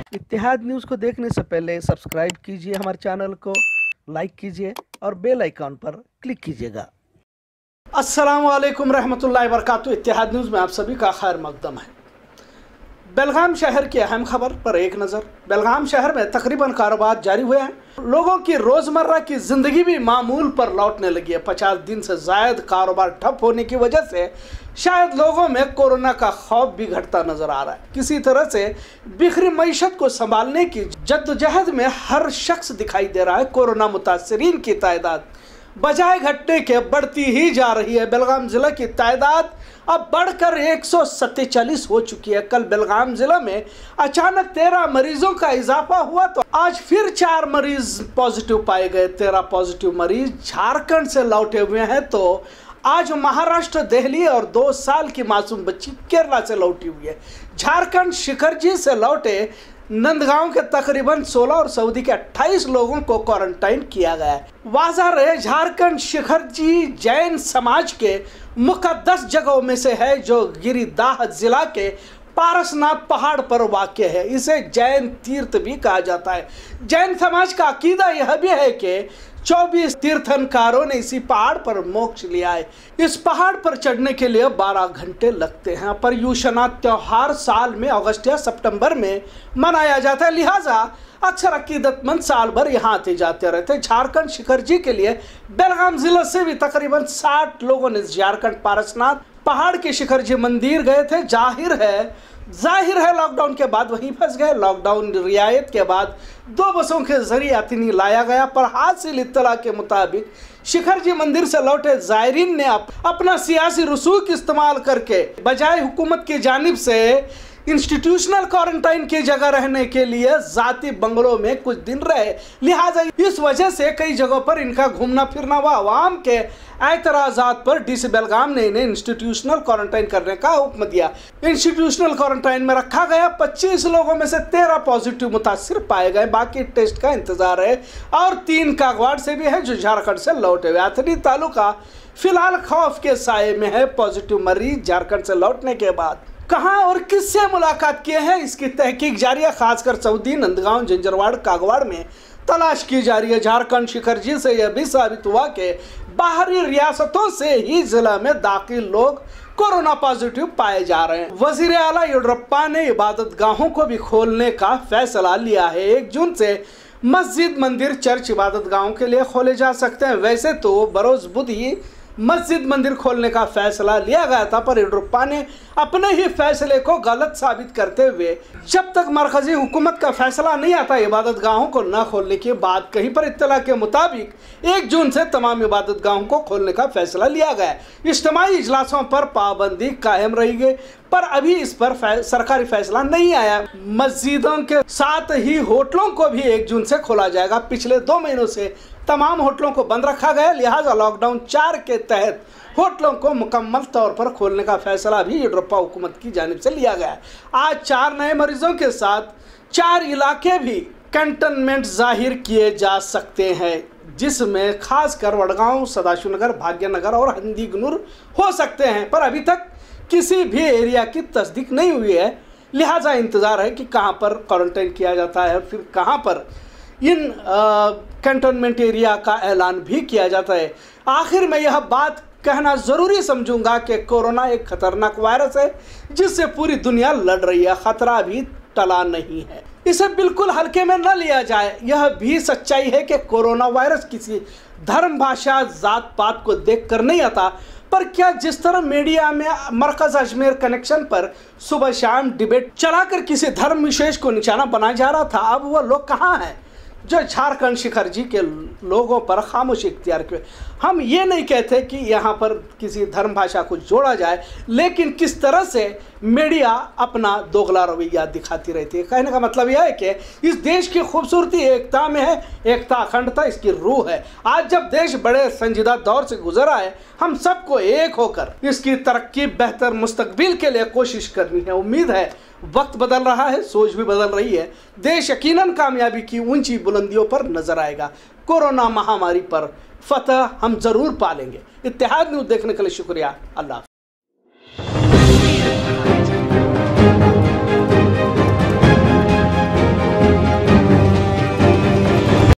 इत्तेहाद news को देखने से पहले सब्सक्राइब कीजिए हमारे चैनल को, लाइक कीजिए और बेल आइकॉन पर क्लिक कीजिएगा। अस्सलाम वालेकुम रहमतुल्लाहि व बरकातुहू। इत्तेहाद न्यूज़ में आप सभी का खैर मकदम है। बेलगाम शहर की अहम खबर पर एक नज़र। बेलगाम शहर में तकरीबन कारोबार जारी हुए हैं। लोगों की रोज़मर्रा की ज़िंदगी भी मामूल पर लौटने लगी है। 50 दिन से ज़ायद कारोबार ठप होने की वजह से शायद लोगों में कोरोना का खौफ भी घटता नजर आ रहा है। किसी तरह से बिखरी मईशत को संभालने की जद्दोजहद में हर शख्स दिखाई दे रहा है। कोरोना मुतासरीन की तादाद बजाय घटने के बढ़ती ही जा रही है। बेलगाम ज़िला की तादाद अब बढ़कर 147 हो चुकी है। कल बेलगाम ज़िला में अचानक 13 मरीजों का इजाफा हुआ तो आज फिर 4 मरीज पॉजिटिव पाए गए। 13 पॉजिटिव मरीज झारखंड से लौटे हुए हैं तो आज महाराष्ट्र, दिल्ली और 2 साल की मासूम बच्ची केरला से लौटी हुई है। झारखंड शिखरजी से लौटे नंदगांव के तकरीबन 16 और सऊदी के 28 लोगों को क्वारंटाइन किया गया है। वाज़ह रहे, झारखंड शिखरजी जैन समाज के मुकद्दस जगहों में से है जो गिरिदाह जिला के पारसनाथ पहाड़ पर वाक़ है। इसे जैन तीर्थ भी कहा जाता है। जैन समाज का अकीदा यह भी है कि 24 तीर्थंकारों ने इसी पहाड़ पर मोक्ष लिया है। इस पहाड़ पर चढ़ने के लिए 12 घंटे लगते हैं। पर्युषणा त्योहार साल में अगस्त या सितंबर में मनाया जाता है, लिहाजा अक्सर अकीदतमंद साल भर यहाँ आते जाते रहते हैं। झारखंड शिखरजी के लिए बेलगाम जिले से भी तकरीबन 60 लोगों ने झारखंड पारसनाथ पहाड़ के शिखरजी मंदिर गए थे। जाहिर है लॉकडाउन के बाद वहीं फंस गए। लॉकडाउन रियायत के बाद 2 बसों के जरिए अतनी लाया गया, पर हासिल इत्तला के मुताबिक शिखरजी मंदिर से लौटे जायरीन ने अपना सियासी रसूख इस्तेमाल करके बजाय हुकूमत की जानिब से इंस्टीट्यूशनल क्वारंटाइन की जगह रहने के लिए जाती बंगलों में कुछ दिन रहे। लिहाजा इस वजह से कई जगहों पर इनका घूमना फिरना व आवाम के एतराज़ात पर डीसी बेलगाम ने इन्हें इंस्टीट्यूशनल क्वारंटाइन करने का हुक्म दिया। इंस्टीट्यूशनल क्वारंटाइन में रखा गया 25 लोगों में से 13 पॉजिटिव मुतासिर पाए गए। बाकी टेस्ट का इंतजार है और 3 कागवाड़ से भी है जो झारखंड से लौटे हुए। अथनी तालुका फिलहाल खौफ के साए में है। पॉजिटिव मरीज झारखंड से लौटने के बाद कहां और किससे मुलाकात किए हैं, इसकी तहकीक जारी है। खासकर सऊदी, नंदगांव, झंझरवाड़, कागवाड़ में तलाश की जा रही है। झारखंड शिखरजी से यह भी साबित हुआ कि बाहरी रियासतों से ही जिला में दाखिल लोग कोरोना पॉजिटिव पाए जा रहे हैं। वजीर आला येडियुरप्पा ने इबादत गाहों को भी खोलने का फैसला लिया है। 1 जून से मस्जिद, मंदिर, चर्च इबादत गाहों के लिए खोले जा सकते हैं। वैसे तो बरोज बुध ही मस्जिद, मंदिर खोलने का फैसला लिया गया था, पर येडियुरप्पा ने अपने ही फैसले को गलत साबित करते हुए जब तक मरकजी हुकूमत का फैसला नहीं आता इबादत गाहों को न खोलने की बात कही। पर इत्तला के मुताबिक 1 जून से तमाम इबादत गाहों को खोलने का फैसला लिया गया। इज्तिमाई इजलासों पर पाबंदी कायम रहेगी, पर अभी इस पर सरकारी फैसला नहीं आया। मस्जिदों के साथ ही होटलों को भी 1 जून से खोला जाएगा। पिछले 2 महीनों से तमाम होटलों को बंद रखा गया, लिहाजा लॉकडाउन 4 के तहत होटलों को मुकम्मल तौर पर खोलने का फैसला भी येडियुरप्पा हुकूमत की जानिब से लिया गया है। आज 4 नए मरीजों के साथ 4 इलाके भी कंटेनमेंट जाहिर किए जा सकते हैं, जिसमें खासकर वडगांव, सदाशिवनगर, भाग्यनगर और हंदीगनुर हो सकते हैं। पर अभी तक किसी भी एरिया की तस्दीक नहीं हुई है, लिहाजा इंतज़ार है कि कहां पर क्वारंटाइन किया जाता है और फिर कहां पर इन कंटेनमेंट एरिया का ऐलान भी किया जाता है। आखिर में यह बात कहना ज़रूरी समझूंगा कि कोरोना एक खतरनाक वायरस है जिससे पूरी दुनिया लड़ रही है। ख़तरा अभी टला नहीं है, इसे बिल्कुल हल्के में न लिया जाए। यह भी सच्चाई है कि कोरोना वायरस किसी धर्म, भाषा, जात पात को देख कर नहीं आता। पर क्या जिस तरह मीडिया में मरकज अजमेर कनेक्शन पर सुबह शाम डिबेट चलाकर किसी धर्म विशेष को निशाना बनाया जा रहा था, अब वह लोग कहाँ हैं जो झारखंड शिखरजी के लोगों पर खामोशी इख्तियार किए। हम ये नहीं कहते कि यहाँ पर किसी धर्म भाषा को जोड़ा जाए, लेकिन किस तरह से मीडिया अपना दोगला रवैया दिखाती रहती है। कहने का मतलब यह है कि इस देश की खूबसूरती एकता में है। एकता, अखंडता इसकी रूह है। आज जब देश बड़े संजीदा दौर से गुजरा है, हम सबको एक होकर इसकी तरक्की, बेहतर मुस्तकबिल के लिए कोशिश करनी है। उम्मीद है वक्त बदल रहा है, सोच भी बदल रही है। देश यकीनन कामयाबी की ऊंची बुलंदियों पर नजर आएगा। कोरोना महामारी पर फतह हम जरूर पालेंगे। इत्तेहाद न्यूज़ देखने के लिए शुक्रिया। अल्लाह हाफ़िज़।